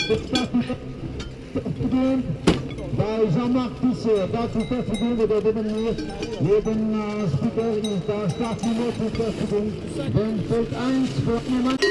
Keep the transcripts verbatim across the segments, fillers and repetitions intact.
Bei Jean-Marc Tisser, dazu Verfügung oder Devenir, neben äh, Speaker ist der Startnummer zur Verfügung, wenn Feld eins für jemand.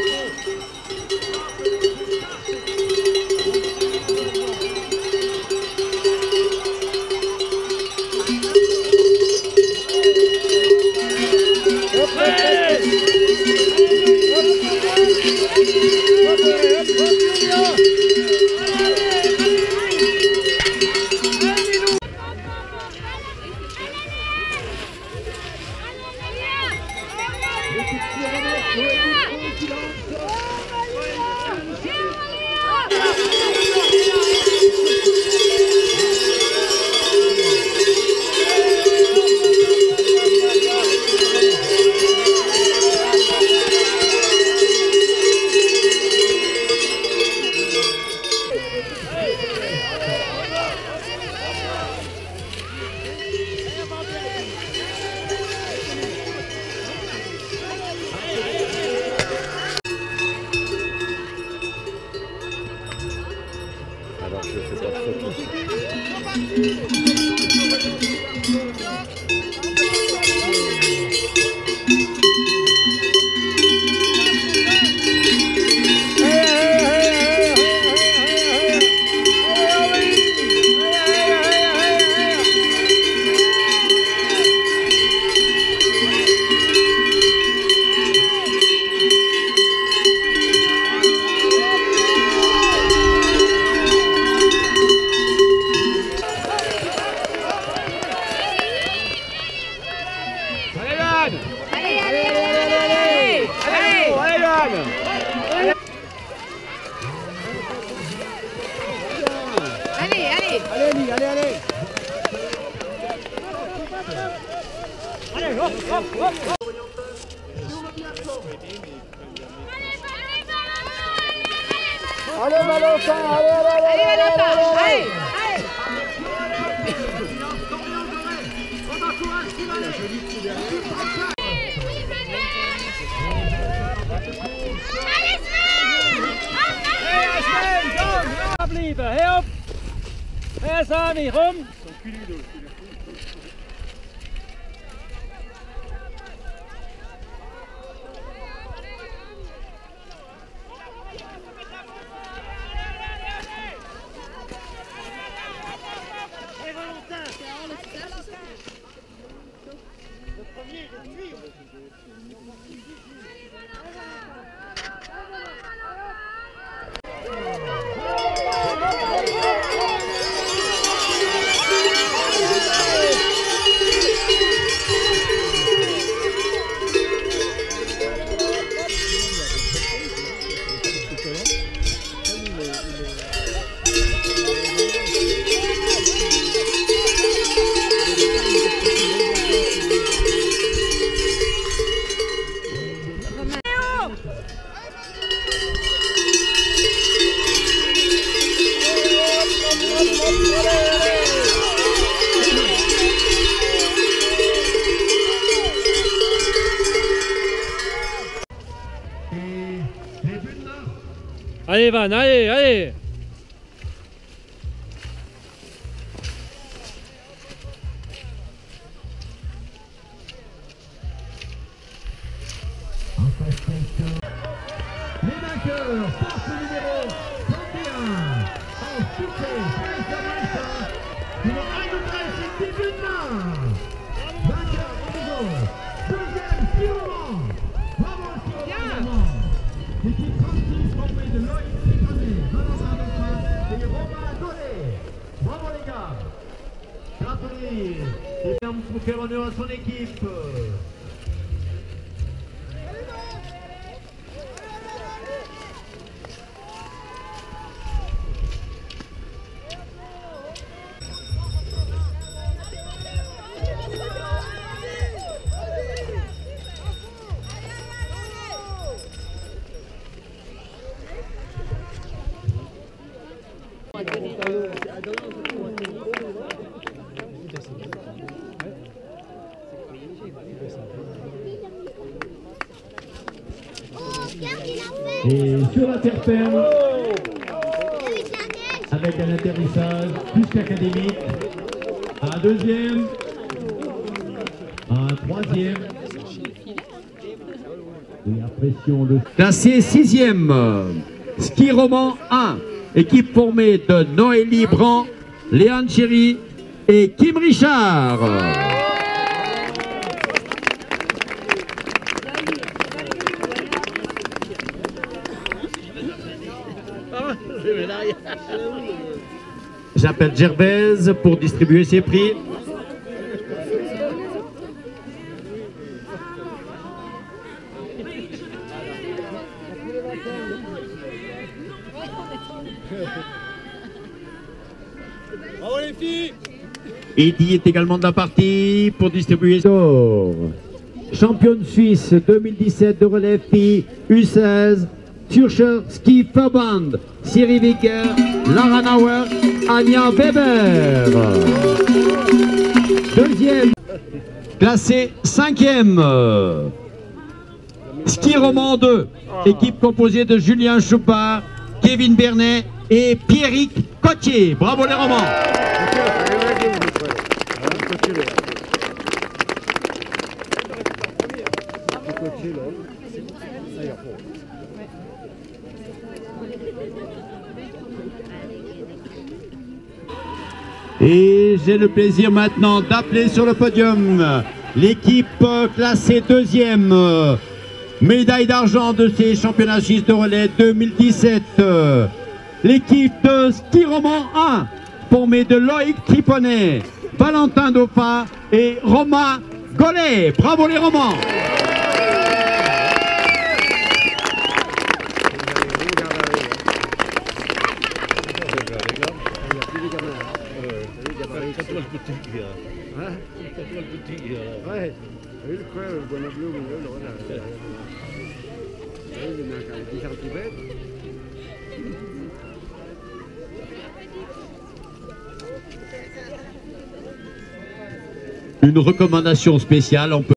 Alors je fais pas de photo. Allez, allez, allez. Allez, hop, hop, hop, hop. Allez, Valentin, allez, allez, allez, allez, Valentin, allez, allez. Blijven, heel op. Hé Sami, kom. Allez Van, allez, allez. Les vainqueurs, porte numéro trente et un, en succès, numéro einunddreißig, Divina. Vainqueur numéro, deuxième, Silvan. Bravo Silvan. L'équipe trente-six, formée de Loïc Triconet, Valentin Delphin et Romain Dolé. Bravo les gars. Gratulier. Et bien, pour faire honneur à son équipe. Et sur la terre ferme, avec un atterrissage plus qu'académique. Un deuxième. Un troisième. Et impression le... Classé sixième. Ski roman un. Équipe formée de Noélie Brand, Léane Chéry et Kim Richard. J'appelle Gervaise pour distribuer ses prix. Bravo les filles. Eddy est également de la partie pour distribuer son championne suisse deux mille dix-sept de relève filles U seize, Zürcher Ski Verband, Siri Wicker, Lara Nauer, Anja Weber. Deuxième, classé cinquième. Ski roman deux, équipe composée de Julien Choupard, Kevin Bernet et Pierrick Cotier. Bravo les romans. Et j'ai le plaisir maintenant d'appeler sur le podium l'équipe classée deuxième, médaille d'argent de ces championnats suisses de relais deux mille dix-sept. L'équipe de ski roman un, formée de Loïc Triponnet, Valentin Dauphin et Romain Gollet. Bravo les romans. Une recommandation spéciale, on peut